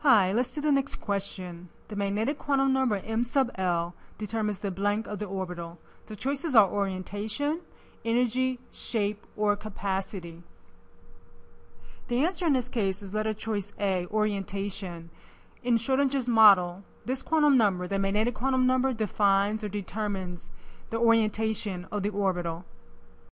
Hi, let's do the next question. The magnetic quantum number m sub L determines the blank of the orbital. The choices are orientation, energy, shape, or capacity. The answer in this case is letter choice A, orientation. In Schrodinger's model, this quantum number, the magnetic quantum number, defines or determines the orientation of the orbital.